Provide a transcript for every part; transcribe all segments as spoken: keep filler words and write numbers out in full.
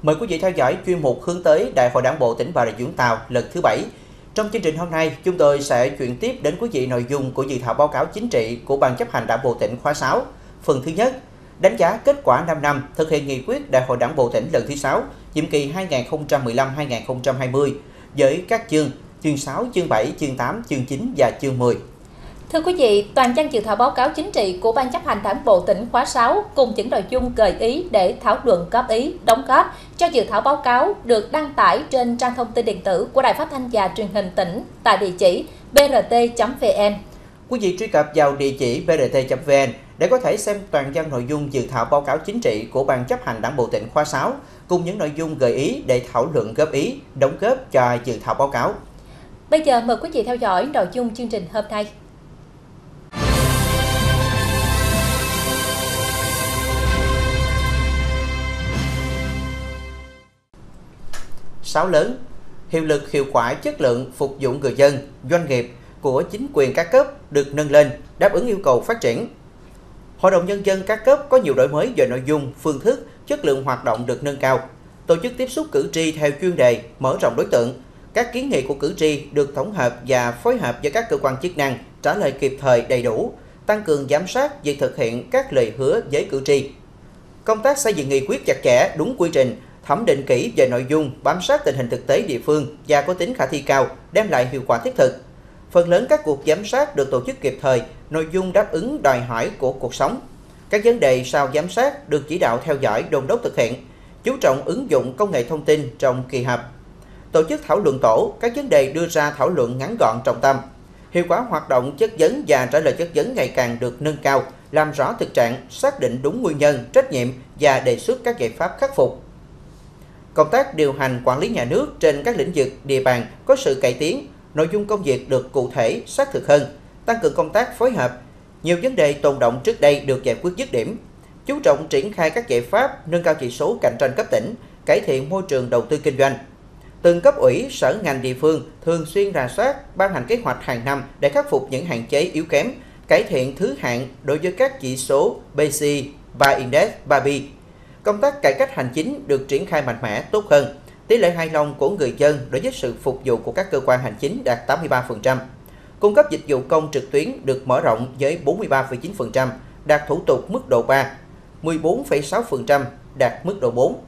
Mời quý vị theo dõi chuyên mục hướng tới Đại hội Đảng bộ tỉnh Bà Rịa Vũng Tàu lần thứ bảy. Trong chương trình hôm nay, chúng tôi sẽ chuyển tiếp đến quý vị nội dung của dự thảo báo cáo chính trị của Ban chấp hành Đảng bộ tỉnh khóa sáu. Phần thứ nhất, đánh giá kết quả năm năm thực hiện nghị quyết Đại hội Đảng bộ tỉnh lần thứ sáu, nhiệm kỳ hai nghìn không trăm mười lăm đến hai nghìn không trăm hai mươi với các chương chương sáu, chương bảy, chương tám, chương chín và chương mười. Thưa quý vị, toàn văn dự thảo báo cáo chính trị của Ban chấp hành Đảng bộ tỉnh khóa sáu cùng những nội dung gợi ý để thảo luận góp ý, đóng góp cho dự thảo báo cáo được đăng tải trên trang thông tin điện tử của Đài Phát thanh và Truyền hình tỉnh tại địa chỉ b r t chấm v n. Quý vị truy cập vào địa chỉ b r t chấm v n để có thể xem toàn văn nội dung dự thảo báo cáo chính trị của Ban chấp hành Đảng bộ tỉnh khóa sáu cùng những nội dung gợi ý để thảo luận góp ý, đóng góp cho dự thảo báo cáo. Bây giờ mời quý vị theo dõi nội dung chương trình hôm nay. Sáu lớn, hiệu lực, hiệu quả, chất lượng phục vụ người dân, doanh nghiệp của chính quyền các cấp được nâng lên, đáp ứng yêu cầu phát triển. Hội đồng Nhân dân các cấp có nhiều đổi mới về nội dung, phương thức, chất lượng hoạt động được nâng cao. Tổ chức tiếp xúc cử tri theo chuyên đề, mở rộng đối tượng. Các kiến nghị của cử tri được tổng hợp và phối hợp với các cơ quan chức năng, trả lời kịp thời đầy đủ, tăng cường giám sát việc thực hiện các lời hứa với cử tri. Công tác xây dựng nghị quyết chặt chẽ, đúng quy trình, thẩm định kỹ về nội dung, bám sát tình hình thực tế địa phương và có tính khả thi cao, đem lại hiệu quả thiết thực. Phần lớn các cuộc giám sát được tổ chức kịp thời, nội dung đáp ứng đòi hỏi của cuộc sống. Các vấn đề sau giám sát được chỉ đạo theo dõi, đôn đốc thực hiện, chú trọng ứng dụng công nghệ thông tin trong kỳ họp. Tổ chức thảo luận tổ, các vấn đề đưa ra thảo luận ngắn gọn trọng tâm. Hiệu quả hoạt động chất vấn và trả lời chất vấn ngày càng được nâng cao, làm rõ thực trạng, xác định đúng nguyên nhân, trách nhiệm và đề xuất các giải pháp khắc phục. Công tác điều hành quản lý nhà nước trên các lĩnh vực địa bàn có sự cải tiến, nội dung công việc được cụ thể, xác thực hơn, tăng cường công tác phối hợp. Nhiều vấn đề tồn đọng trước đây được giải quyết dứt điểm, chú trọng triển khai các giải pháp nâng cao chỉ số cạnh tranh cấp tỉnh, cải thiện môi trường đầu tư kinh doanh. Từng cấp ủy, sở ngành địa phương thường xuyên rà soát, ban hành kế hoạch hàng năm để khắc phục những hạn chế yếu kém, cải thiện thứ hạng đối với các chỉ số bê xê, ba Index, ba B. Công tác cải cách hành chính được triển khai mạnh mẽ, tốt hơn. Tỷ lệ hài lòng của người dân đối với sự phục vụ của các cơ quan hành chính đạt tám mươi ba phần trăm. Cung cấp dịch vụ công trực tuyến được mở rộng với bốn mươi ba phẩy chín phần trăm, đạt thủ tục mức độ ba, mười bốn phẩy sáu phần trăm đạt mức độ bốn.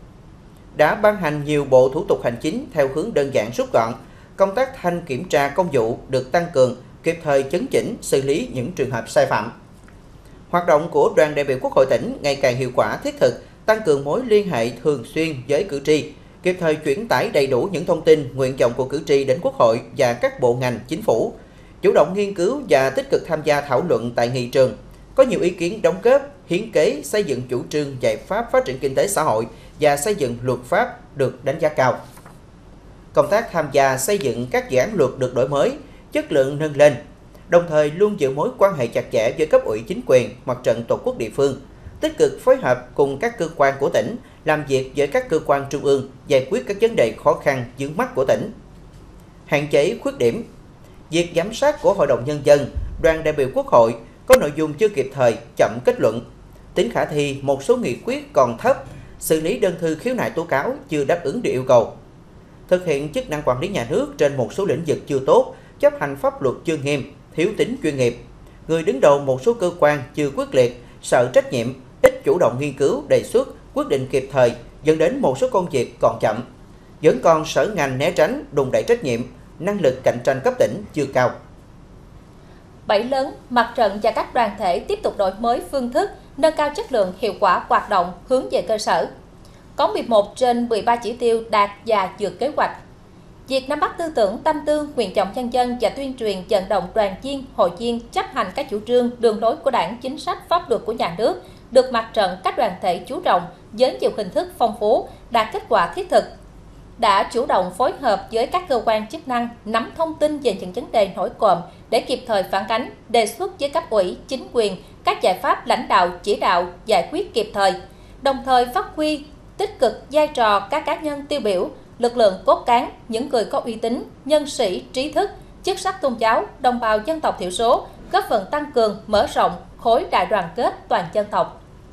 Đã ban hành nhiều bộ thủ tục hành chính theo hướng đơn giản rút gọn. Công tác thanh kiểm tra công vụ được tăng cường, kịp thời chấn chỉnh, xử lý những trường hợp sai phạm. Hoạt động của đoàn đại biểu Quốc hội tỉnh ngày càng hiệu quả, thiết thực, tăng cường mối liên hệ thường xuyên với cử tri, kịp thời chuyển tải đầy đủ những thông tin, nguyện vọng của cử tri đến Quốc hội và các bộ ngành, chính phủ, chủ động nghiên cứu và tích cực tham gia thảo luận tại nghị trường, có nhiều ý kiến đóng góp, hiến kế xây dựng chủ trương giải pháp phát triển kinh tế xã hội và xây dựng luật pháp được đánh giá cao. Công tác tham gia xây dựng các dự án luật được đổi mới, chất lượng nâng lên, đồng thời luôn giữ mối quan hệ chặt chẽ với cấp ủy chính quyền, mặt trận tổ quốc địa phương, tích cực phối hợp cùng các cơ quan của tỉnh, làm việc với các cơ quan trung ương, giải quyết các vấn đề khó khăn vướng mắc của tỉnh. Hạn chế khuyết điểm. Việc giám sát của Hội đồng Nhân dân, đoàn đại biểu Quốc hội có nội dung chưa kịp thời, chậm kết luận. Tính khả thi một số nghị quyết còn thấp, xử lý đơn thư khiếu nại tố cáo chưa đáp ứng được yêu cầu. Thực hiện chức năng quản lý nhà nước trên một số lĩnh vực chưa tốt, chấp hành pháp luật chưa nghiêm, thiếu tính chuyên nghiệp. Người đứng đầu một số cơ quan chưa quyết liệt, sợ trách nhiệm, ít chủ động nghiên cứu, đề xuất, quyết định kịp thời, dẫn đến một số công việc còn chậm. Vẫn còn sở ngành né tránh, đùn đẩy trách nhiệm, năng lực cạnh tranh cấp tỉnh chưa cao. Bảy lớn, mặt trận và các đoàn thể tiếp tục đổi mới phương thức, nâng cao chất lượng, hiệu quả hoạt động hướng về cơ sở. Có mười một trên mười ba chỉ tiêu đạt và vượt kế hoạch. Việc nắm bắt tư tưởng, tâm tư, nguyện vọng nhân dân và tuyên truyền vận động đoàn viên, hội viên chấp hành các chủ trương, đường lối của Đảng, chính sách, pháp luật của nhà nước được mặt trận các đoàn thể chú trọng với nhiều hình thức phong phú, đạt kết quả thiết thực. Đã chủ động phối hợp với các cơ quan chức năng nắm thông tin về những vấn đề nổi cộm để kịp thời phản ánh, đề xuất với cấp ủy, chính quyền các giải pháp lãnh đạo, chỉ đạo, giải quyết kịp thời, đồng thời phát huy tích cực vai trò các cá nhân tiêu biểu, lực lượng cốt cán, những người có uy tín, nhân sĩ, trí thức, chức sắc tôn giáo, đồng bào dân tộc thiểu số, góp phần tăng cường, mở rộng khối đại đoàn kết toàn dân tộc.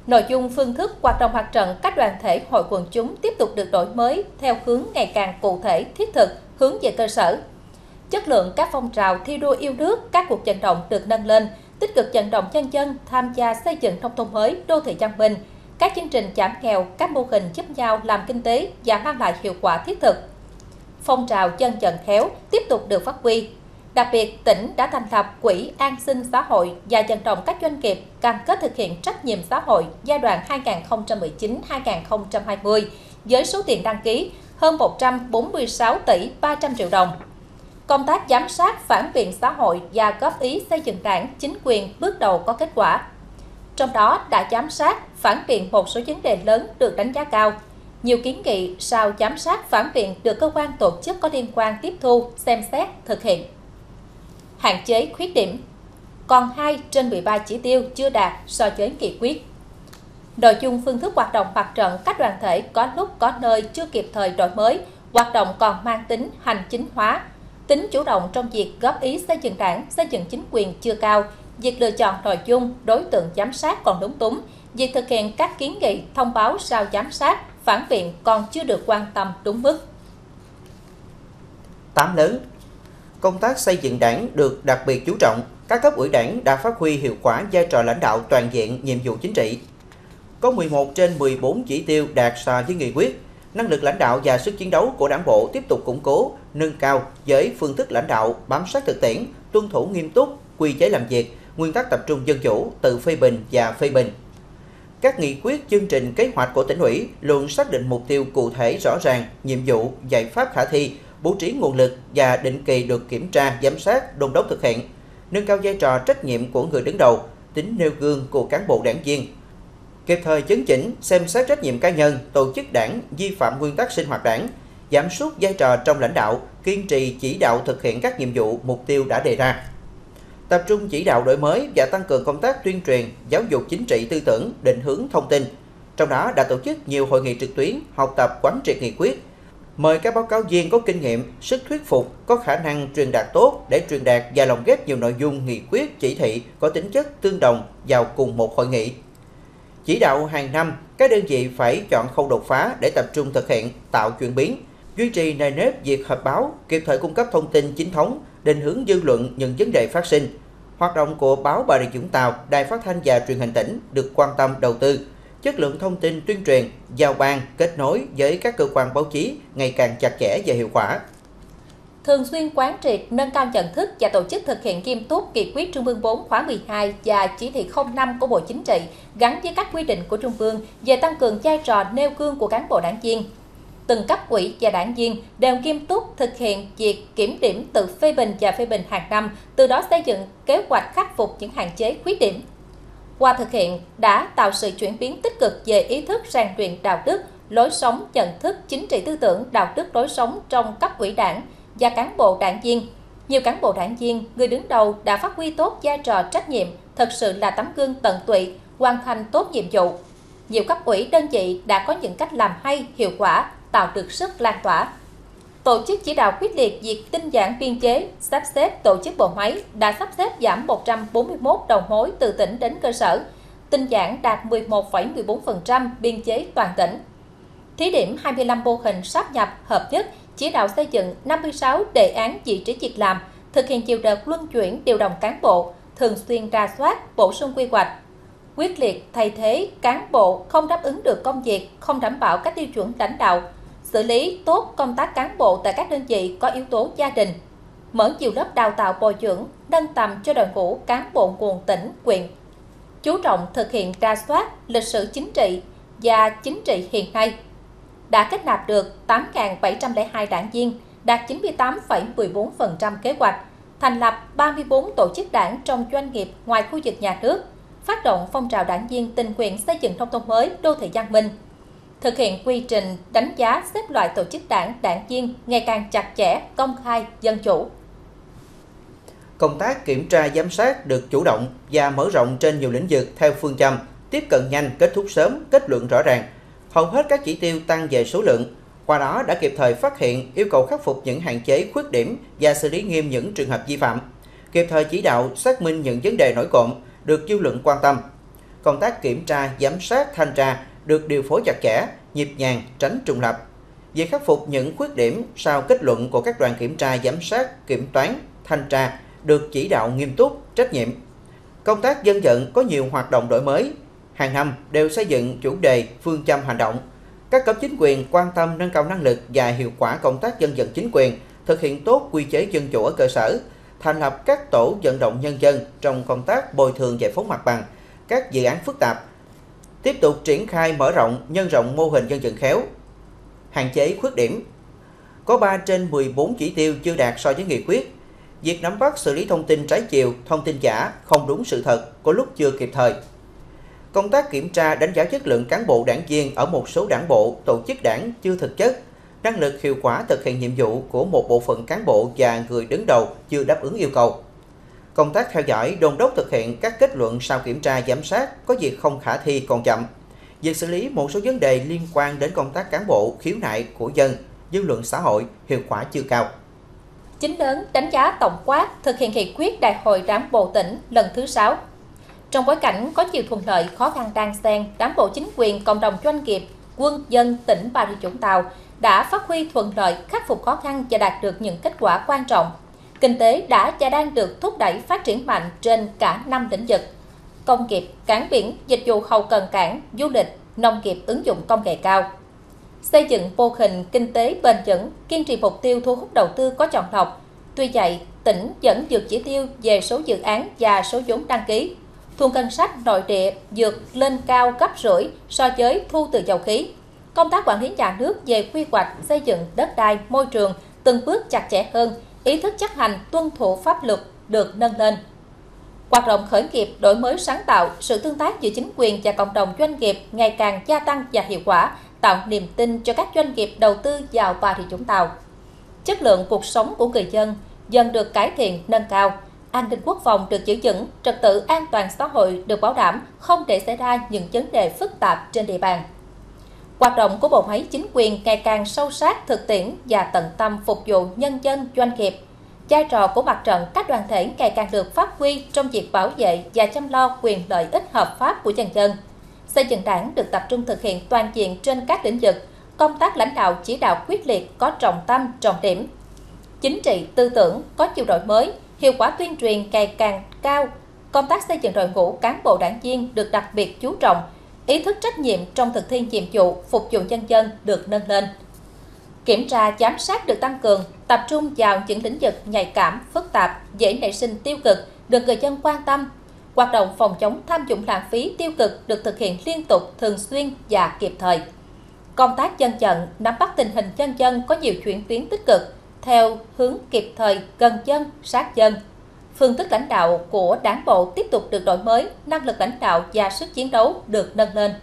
Nội dung, phương thức hoạt động mặt trận các đoàn thể hội quần chúng tiếp tục được đổi mới theo hướng ngày càng cụ thể, thiết thực, hướng về cơ sở. Chất lượng các phong trào thi đua yêu nước, các cuộc vận động được nâng lên, tích cực vận động nhân dân tham gia xây dựng nông thôn mới, đô thị văn minh, các chương trình giảm nghèo, các mô hình giúp nhau làm kinh tế và mang lại hiệu quả thiết thực. Phong trào dân vận khéo tiếp tục được phát huy. Đặc biệt, tỉnh đã thành lập Quỹ An sinh xã hội và vận động các doanh nghiệp cam kết thực hiện trách nhiệm xã hội giai đoạn hai nghìn không trăm mười chín đến hai nghìn không trăm hai mươi với số tiền đăng ký hơn một trăm bốn mươi sáu tỷ ba trăm triệu đồng. Công tác giám sát phản biện xã hội và góp ý xây dựng đảng, chính quyền bước đầu có kết quả. Trong đó đã giám sát, phản biện một số vấn đề lớn được đánh giá cao. Nhiều kiến nghị sau giám sát phản biện được cơ quan tổ chức có liên quan tiếp thu, xem xét, thực hiện. Hạn chế khuyết điểm. Còn hai trên mười ba chỉ tiêu chưa đạt so với nghị quyết. Nội dung, phương thức hoạt động mặt trận các đoàn thể có lúc có nơi chưa kịp thời đổi mới, hoạt động còn mang tính hành chính hóa. Tính chủ động trong việc góp ý xây dựng đảng, xây dựng chính quyền chưa cao, việc lựa chọn nội dung, đối tượng giám sát còn lúng túng, việc thực hiện các kiến nghị, thông báo sau giám sát, phản biện còn chưa được quan tâm đúng mức. Tám lớn. Công tác xây dựng đảng được đặc biệt chú trọng, các cấp ủy đảng đã phát huy hiệu quả vai trò lãnh đạo toàn diện nhiệm vụ chính trị. Có mười một trên mười bốn chỉ tiêu đạt so với nghị quyết. Năng lực lãnh đạo và sức chiến đấu của Đảng bộ tiếp tục củng cố, nâng cao với phương thức lãnh đạo bám sát thực tiễn, tuân thủ nghiêm túc quy chế làm việc, nguyên tắc tập trung dân chủ, tự phê bình và phê bình. Các nghị quyết, chương trình, kế hoạch của tỉnh ủy luôn xác định mục tiêu cụ thể rõ ràng, nhiệm vụ, giải pháp khả thi, bố trí nguồn lực và định kỳ được kiểm tra, giám sát, đôn đốc thực hiện, nâng cao vai trò trách nhiệm của người đứng đầu, tính nêu gương của cán bộ đảng viên, kịp thời chấn chỉnh, xem xét trách nhiệm cá nhân, tổ chức đảng vi phạm nguyên tắc sinh hoạt đảng, giảm sút vai trò trong lãnh đạo, kiên trì chỉ đạo thực hiện các nhiệm vụ, mục tiêu đã đề ra. Tập trung chỉ đạo đổi mới và tăng cường công tác tuyên truyền, giáo dục chính trị tư tưởng, định hướng thông tin. Trong đó đã tổ chức nhiều hội nghị trực tuyến, học tập quán triệt nghị quyết, mời các báo cáo viên có kinh nghiệm, sức thuyết phục, có khả năng truyền đạt tốt để truyền đạt và lồng ghép nhiều nội dung nghị quyết, chỉ thị có tính chất tương đồng vào cùng một hội nghị. Chỉ đạo hàng năm, các đơn vị phải chọn khâu đột phá để tập trung thực hiện, tạo chuyển biến, duy trì nề nếp việc họp báo, kịp thời cung cấp thông tin chính thống, định hướng dư luận những vấn đề phát sinh. Hoạt động của báo Bà Rịa Vũng Tàu, Đài Phát thanh và Truyền hình tỉnh được quan tâm đầu tư. Chất lượng thông tin tuyên truyền, giao ban, kết nối với các cơ quan báo chí ngày càng chặt chẽ và hiệu quả. Thường xuyên quán triệt, nâng cao nhận thức và tổ chức thực hiện nghiêm túc nghị quyết Trung ương bốn khóa mười hai và chỉ thị không năm của Bộ Chính trị gắn với các quy định của Trung ương về tăng cường vai trò nêu gương của cán bộ đảng viên. Từng cấp ủy và đảng viên đều nghiêm túc thực hiện việc kiểm điểm, tự phê bình và phê bình hàng năm, từ đó xây dựng kế hoạch khắc phục những hạn chế, khuyết điểm. Qua thực hiện đã tạo sự chuyển biến tích cực về ý thức rèn luyện đạo đức, lối sống, nhận thức, chính trị tư tưởng, đạo đức lối sống trong cấp ủy đảng và cán bộ đảng viên. Nhiều cán bộ đảng viên, người đứng đầu đã phát huy tốt vai trò trách nhiệm, thật sự là tấm gương tận tụy, hoàn thành tốt nhiệm vụ. Nhiều cấp ủy đơn vị đã có những cách làm hay, hiệu quả, tạo được sức lan tỏa. Tổ chức chỉ đạo quyết liệt việc tinh giản biên chế, sắp xếp tổ chức bộ máy đã sắp xếp giảm một trăm bốn mươi mốt đầu mối từ tỉnh đến cơ sở, tinh giản đạt mười một phẩy mười bốn phần trăm biên chế toàn tỉnh. Thí điểm hai mươi lăm mô hình sáp nhập, hợp nhất, chỉ đạo xây dựng năm mươi sáu đề án vị trí việc làm, thực hiện nhiều đợt luân chuyển điều động cán bộ, thường xuyên rà soát, bổ sung quy hoạch. Quyết liệt thay thế cán bộ không đáp ứng được công việc, không đảm bảo các tiêu chuẩn lãnh đạo, xử lý tốt công tác cán bộ tại các đơn vị có yếu tố gia đình, mở nhiều lớp đào tạo bồi dưỡng, nâng tầm cho đội ngũ cán bộ nguồn tỉnh, huyện. Chú trọng thực hiện rà soát lịch sử chính trị và chính trị hiện nay. Đã kết nạp được tám nghìn bảy trăm lẻ hai đảng viên, đạt chín mươi tám phẩy mười bốn phần trăm kế hoạch, thành lập ba mươi tư tổ chức đảng trong doanh nghiệp ngoài khu vực nhà nước, phát động phong trào đảng viên tình nguyện xây dựng nông thôn mới, đô thị văn minh. Thực hiện quy trình đánh giá xếp loại tổ chức đảng, đảng viên ngày càng chặt chẽ, công khai, dân chủ. Công tác kiểm tra giám sát được chủ động và mở rộng trên nhiều lĩnh vực theo phương châm tiếp cận nhanh, kết thúc sớm, kết luận rõ ràng. Hầu hết các chỉ tiêu tăng về số lượng, qua đó đã kịp thời phát hiện, yêu cầu khắc phục những hạn chế, khuyết điểm và xử lý nghiêm những trường hợp vi phạm. Kịp thời chỉ đạo xác minh những vấn đề nổi cộm được dư luận quan tâm. công tác kiểm tra, giám sát, thanh tra được điều phối chặt chẽ, nhịp nhàng, tránh trùng lặp. Việc khắc phục những khuyết điểm sau kết luận của các đoàn kiểm tra, giám sát, kiểm toán, thanh tra được chỉ đạo nghiêm túc, trách nhiệm. Công tác dân vận có nhiều hoạt động đổi mới, hàng năm đều xây dựng chủ đề, phương châm hành động. Các cấp chính quyền quan tâm nâng cao năng lực và hiệu quả công tác dân vận chính quyền, thực hiện tốt quy chế dân chủ ở cơ sở, thành lập các tổ vận động nhân dân trong công tác bồi thường giải phóng mặt bằng, các dự án phức tạp, tiếp tục triển khai mở rộng, nhân rộng mô hình dân vận khéo. Hạn chế khuyết điểm. Có ba trên mười bốn chỉ tiêu chưa đạt so với nghị quyết. Việc nắm bắt xử lý thông tin trái chiều, thông tin giả, không đúng sự thật, có lúc chưa kịp thời. Công tác kiểm tra đánh giá chất lượng cán bộ đảng viên ở một số đảng bộ, tổ chức đảng chưa thực chất, năng lực hiệu quả thực hiện nhiệm vụ của một bộ phận cán bộ và người đứng đầu chưa đáp ứng yêu cầu. Công tác theo dõi, đôn đốc thực hiện các kết luận sau kiểm tra giám sát có việc không khả thi còn chậm. Việc xử lý một số vấn đề liên quan đến công tác cán bộ, khiếu nại của dân, dư luận xã hội hiệu quả chưa cao. Chính lớn đánh giá tổng quát thực hiện nghị quyết Đại hội Đảng bộ tỉnh lần thứ sáu. Trong bối cảnh có nhiều thuận lợi, khó khăn đan xen, Đảng bộ chính quyền, cộng đồng doanh nghiệp, quân dân tỉnh Bà Rịa Vũng Tàu đã phát huy thuận lợi, khắc phục khó khăn và đạt được những kết quả quan trọng. Kinh tế đã và đang được thúc đẩy phát triển mạnh trên cả năm lĩnh vực: công nghiệp, cảng biển, dịch vụ hậu cần cảng, du lịch, nông nghiệp ứng dụng công nghệ cao. Xây dựng mô hình kinh tế bền vững, kiên trì mục tiêu thu hút đầu tư có chọn lọc. Tuy vậy, tỉnh vẫn vượt chỉ tiêu về số dự án và số vốn đăng ký. Thu ngân sách nội địa vượt lên cao gấp rưỡi so với thu từ dầu khí. Công tác quản lý nhà nước về quy hoạch, xây dựng đất đai, môi trường từng bước chặt chẽ hơn, ý thức chấp hành tuân thủ pháp luật được nâng lên. Hoạt động khởi nghiệp, đổi mới sáng tạo, sự tương tác giữa chính quyền và cộng đồng doanh nghiệp ngày càng gia tăng và hiệu quả, tạo niềm tin cho các doanh nghiệp đầu tư vào Bà Rịa Vũng Tàu. Chất lượng cuộc sống của người dân dần được cải thiện, nâng cao, an ninh quốc phòng được giữ vững, trật tự an toàn xã hội được bảo đảm, không để xảy ra những vấn đề phức tạp trên địa bàn. Hoạt động của bộ máy chính quyền ngày càng sâu sát thực tiễn và tận tâm phục vụ nhân dân, doanh nghiệp. Vai trò của mặt trận các đoàn thể ngày càng được phát huy trong việc bảo vệ và chăm lo quyền lợi ích hợp pháp của nhân dân. Xây dựng đảng được tập trung thực hiện toàn diện trên các lĩnh vực, công tác lãnh đạo chỉ đạo quyết liệt có trọng tâm, trọng điểm. Chính trị, tư tưởng có nhiều đổi mới, hiệu quả tuyên truyền ngày càng cao, công tác xây dựng đội ngũ cán bộ đảng viên được đặc biệt chú trọng, ý thức trách nhiệm trong thực thi nhiệm vụ phục vụ nhân dân được nâng lên. Kiểm tra giám sát được tăng cường, tập trung vào những lĩnh vực nhạy cảm, phức tạp, dễ nảy sinh tiêu cực được người dân quan tâm. Hoạt động phòng chống tham nhũng lãng phí tiêu cực được thực hiện liên tục, thường xuyên và kịp thời. Công tác dân vận, nắm bắt tình hình nhân dân có nhiều chuyển biến tích cực, theo hướng kịp thời, gần dân, sát dân. Phương thức lãnh đạo của Đảng bộ tiếp tục được đổi mới, năng lực lãnh đạo và sức chiến đấu được nâng lên.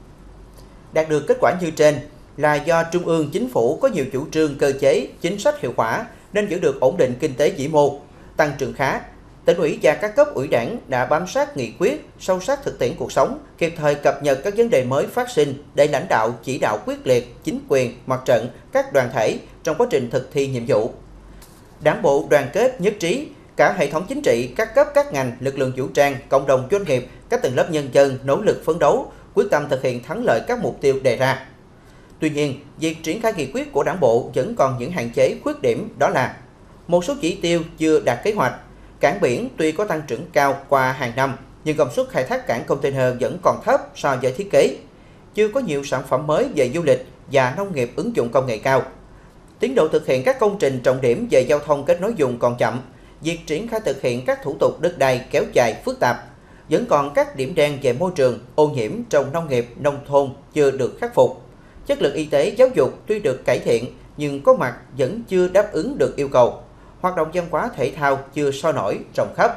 Đạt được kết quả như trên là do Trung ương Chính phủ có nhiều chủ trương, cơ chế, chính sách hiệu quả nên giữ được ổn định kinh tế vĩ mô, tăng trưởng khá. Tỉnh ủy và các cấp ủy Đảng đã bám sát nghị quyết, sâu sát thực tiễn cuộc sống, kịp thời cập nhật các vấn đề mới phát sinh để lãnh đạo chỉ đạo quyết liệt chính quyền, mặt trận, các đoàn thể trong quá trình thực thi nhiệm vụ. Đảng bộ đoàn kết nhất trí, cả hệ thống chính trị, các cấp các ngành, lực lượng vũ trang, cộng đồng doanh nghiệp, các tầng lớp nhân dân nỗ lực phấn đấu, quyết tâm thực hiện thắng lợi các mục tiêu đề ra. Tuy nhiên, việc triển khai nghị quyết của Đảng bộ vẫn còn những hạn chế, khuyết điểm, đó là một số chỉ tiêu chưa đạt kế hoạch. Cảng biển tuy có tăng trưởng cao qua hàng năm, nhưng công suất khai thác cảng container vẫn còn thấp so với thiết kế. Chưa có nhiều sản phẩm mới về du lịch và nông nghiệp ứng dụng công nghệ cao. Tiến độ thực hiện các công trình trọng điểm về giao thông kết nối vùng còn chậm. Việc triển khai thực hiện các thủ tục đất đai kéo dài phức tạp. Vẫn còn các điểm đen về môi trường, ô nhiễm trong nông nghiệp, nông thôn chưa được khắc phục. Chất lượng y tế, giáo dục tuy được cải thiện nhưng có mặt vẫn chưa đáp ứng được yêu cầu. Hoạt động văn hóa thể thao chưa sôi nổi rộng khắp.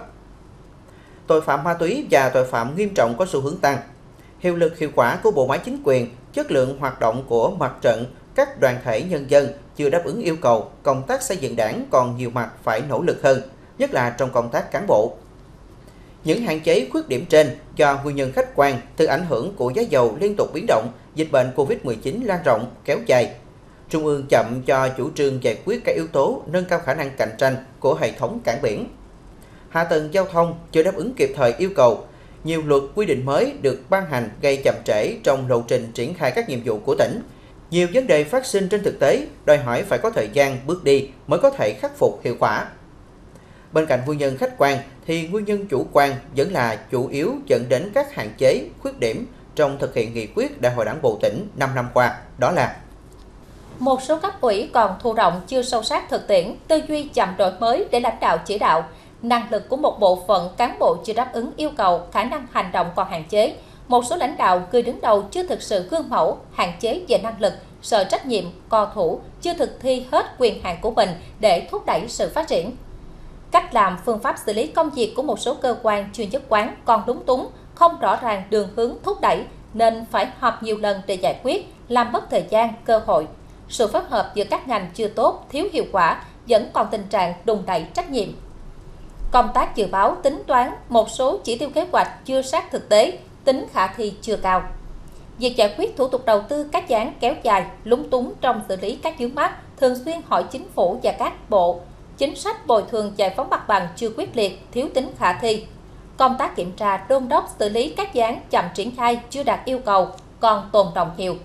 Tội phạm ma túy và tội phạm nghiêm trọng có xu hướng tăng. Hiệu lực hiệu quả của bộ máy chính quyền, chất lượng hoạt động của mặt trận, các đoàn thể nhân dân chưa đáp ứng yêu cầu. Công tác xây dựng đảng còn nhiều mặt phải nỗ lực hơn, nhất là trong công tác cán bộ. Những hạn chế khuyết điểm trên do nguyên nhân khách quan từ ảnh hưởng của giá dầu liên tục biến động, dịch bệnh Covid mười chín lan rộng, kéo dài. Trung ương chậm cho chủ trương giải quyết các yếu tố nâng cao khả năng cạnh tranh của hệ thống cảng biển. Hạ tầng giao thông chưa đáp ứng kịp thời yêu cầu. nhiều luật quy định mới được ban hành gây chậm trễ trong lộ trình triển khai các nhiệm vụ của tỉnh. Nhiều vấn đề phát sinh trên thực tế đòi hỏi phải có thời gian bước đi mới có thể khắc phục hiệu quả. Bên cạnh nguyên nhân khách quan thì nguyên nhân chủ quan vẫn là chủ yếu dẫn đến các hạn chế, khuyết điểm trong thực hiện nghị quyết Đại hội Đảng bộ tỉnh năm năm qua, đó là một số cấp ủy còn thụ động chưa sâu sát thực tiễn, tư duy chậm đổi mới để lãnh đạo chỉ đạo, năng lực của một bộ phận cán bộ chưa đáp ứng yêu cầu, khả năng hành động còn hạn chế. Một số lãnh đạo người đứng đầu chưa thực sự gương mẫu, hạn chế về năng lực, sợ trách nhiệm, co thủ, chưa thực thi hết quyền hạn của mình để thúc đẩy sự phát triển. Cách làm, phương pháp xử lý công việc của một số cơ quan chưa nhất quán, còn lúng túng, không rõ ràng đường hướng thúc đẩy nên phải họp nhiều lần để giải quyết, làm mất thời gian, cơ hội. Sự phối hợp giữa các ngành chưa tốt, thiếu hiệu quả, vẫn còn tình trạng đùn đẩy trách nhiệm. Công tác dự báo, tính toán, một số chỉ tiêu kế hoạch chưa sát thực tế, tính khả thi chưa cao. Việc giải quyết thủ tục đầu tư các dự án kéo dài, lúng túng trong xử lý các vướng mắc, thường xuyên hỏi chính phủ và các bộ. Chính sách bồi thường giải phóng mặt bằng chưa quyết liệt, thiếu tính khả thi. Công tác kiểm tra, đôn đốc xử lý các dự án chậm triển khai chưa đạt yêu cầu, còn tồn đọng nhiều.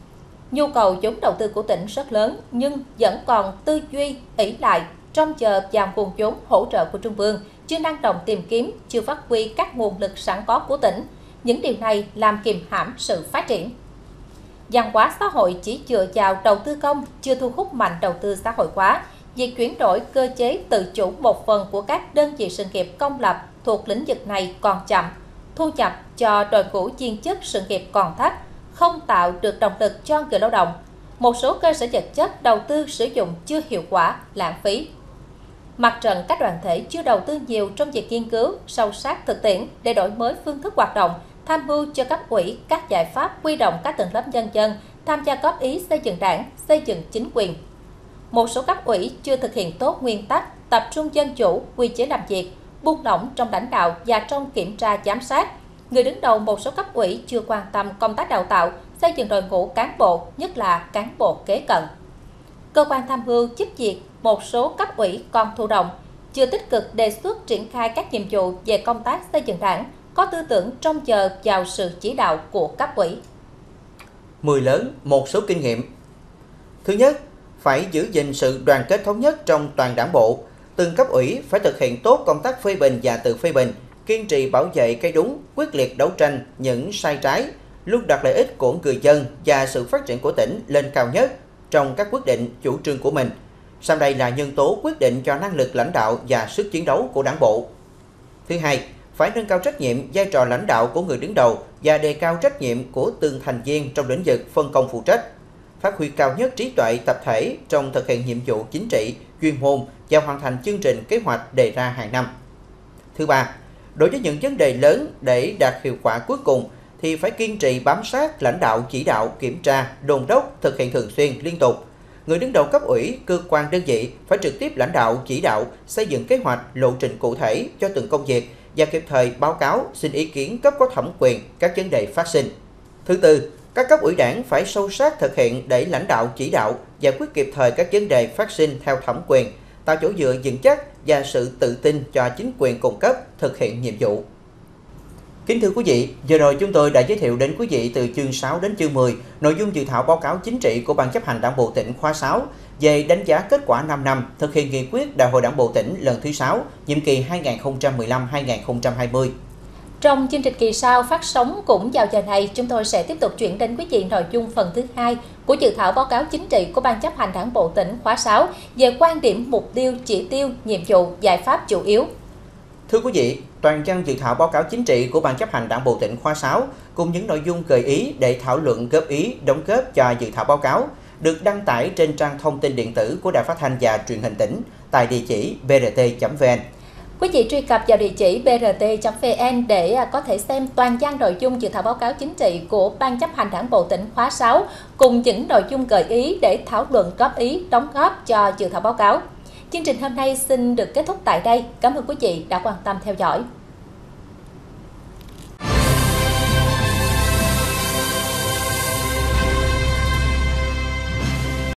Nhu cầu vốn đầu tư của tỉnh rất lớn nhưng vẫn còn tư duy ỷ lại, trông chờ vào nguồn vốn hỗ trợ của Trung ương, chưa năng động tìm kiếm, chưa phát huy các nguồn lực sẵn có của tỉnh. Những điều này làm kiềm hãm sự phát triển. Văn hóa xã hội chỉ dựa vào đầu tư công, chưa thu hút mạnh đầu tư xã hội hóa. Việc chuyển đổi cơ chế tự chủ một phần của các đơn vị sự nghiệp công lập thuộc lĩnh vực này còn chậm, thu nhập cho đội ngũ viên chức sự nghiệp còn thấp, không tạo được động lực cho người lao động. Một số cơ sở vật chất đầu tư sử dụng chưa hiệu quả, lãng phí. Mặt trận các đoàn thể chưa đầu tư nhiều trong việc nghiên cứu, sâu sát thực tiễn để đổi mới phương thức hoạt động, tham mưu cho cấp ủy các giải pháp huy động các tầng lớp nhân dân tham gia góp ý xây dựng đảng, xây dựng chính quyền. Một số cấp ủy chưa thực hiện tốt nguyên tắc tập trung dân chủ, quy chế làm việc, buông lỏng trong lãnh đạo và trong kiểm tra giám sát. Người đứng đầu một số cấp ủy chưa quan tâm công tác đào tạo, xây dựng đội ngũ cán bộ, nhất là cán bộ kế cận. Cơ quan tham mưu giúp việc một số cấp ủy còn thụ động, chưa tích cực đề xuất triển khai các nhiệm vụ về công tác xây dựng đảng, có tư tưởng trông chờ vào sự chỉ đạo của cấp ủy. mười lớn, một số kinh nghiệm. Thứ nhất, phải giữ gìn sự đoàn kết thống nhất trong toàn đảng bộ. Từng cấp ủy phải thực hiện tốt công tác phê bình và tự phê bình, kiên trì bảo vệ cái đúng, quyết liệt đấu tranh những sai trái, luôn đặt lợi ích của người dân và sự phát triển của tỉnh lên cao nhất trong các quyết định, chủ trương của mình. Sau đây là nhân tố quyết định cho năng lực lãnh đạo và sức chiến đấu của đảng bộ. Thứ hai, phải nâng cao trách nhiệm, vai trò lãnh đạo của người đứng đầu và đề cao trách nhiệm của từng thành viên trong lĩnh vực phân công phụ trách. Phát huy cao nhất trí tuệ tập thể trong thực hiện nhiệm vụ chính trị, chuyên môn và hoàn thành chương trình kế hoạch đề ra hàng năm. Thứ ba, đối với những vấn đề lớn để đạt hiệu quả cuối cùng thì phải kiên trì bám sát lãnh đạo chỉ đạo, kiểm tra, đôn đốc, thực hiện thường xuyên, liên tục. Người đứng đầu cấp ủy, cơ quan đơn vị phải trực tiếp lãnh đạo chỉ đạo, xây dựng kế hoạch, lộ trình cụ thể cho từng công việc và kịp thời báo cáo, xin ý kiến cấp có thẩm quyền các vấn đề phát sinh. Thứ tư, các cấp ủy đảng phải sâu sát thực hiện để lãnh đạo chỉ đạo, giải quyết kịp thời các vấn đề phát sinh theo thẩm quyền, tạo chỗ dựa vững chắc và sự tự tin cho chính quyền cung cấp thực hiện nhiệm vụ. Kính thưa quý vị, vừa rồi chúng tôi đã giới thiệu đến quý vị từ chương sáu đến chương mười nội dung dự thảo báo cáo chính trị của Ban chấp hành Đảng bộ tỉnh khóa sáu về đánh giá kết quả năm năm thực hiện nghị quyết Đại hội Đảng bộ tỉnh lần thứ sáu, nhiệm kỳ hai nghìn không trăm mười lăm đến hai nghìn không trăm hai mươi. Trong chương trình kỳ sau phát sóng cũng vào giờ này, chúng tôi sẽ tiếp tục chuyển đến quý vị nội dung phần thứ hai của dự thảo báo cáo chính trị của Ban chấp hành Đảng bộ tỉnh khóa sáu về quan điểm, mục tiêu, chỉ tiêu, nhiệm vụ, giải pháp chủ yếu. Thưa quý vị, toàn văn dự thảo báo cáo chính trị của Ban chấp hành Đảng bộ tỉnh khóa sáu cùng những nội dung gợi ý để thảo luận, góp ý, đóng góp cho dự thảo báo cáo được đăng tải trên trang thông tin điện tử của Đài Phát thanh và Truyền hình tỉnh tại địa chỉ b r t chấm v n. Quý vị truy cập vào địa chỉ b r t chấm v n để có thể xem toàn văn nội dung dự thảo báo cáo chính trị của Ban chấp hành Đảng bộ tỉnh khóa sáu cùng những nội dung gợi ý để thảo luận, góp ý, đóng góp cho dự thảo báo cáo. Chương trình hôm nay xin được kết thúc tại đây. Cảm ơn quý vị đã quan tâm theo dõi.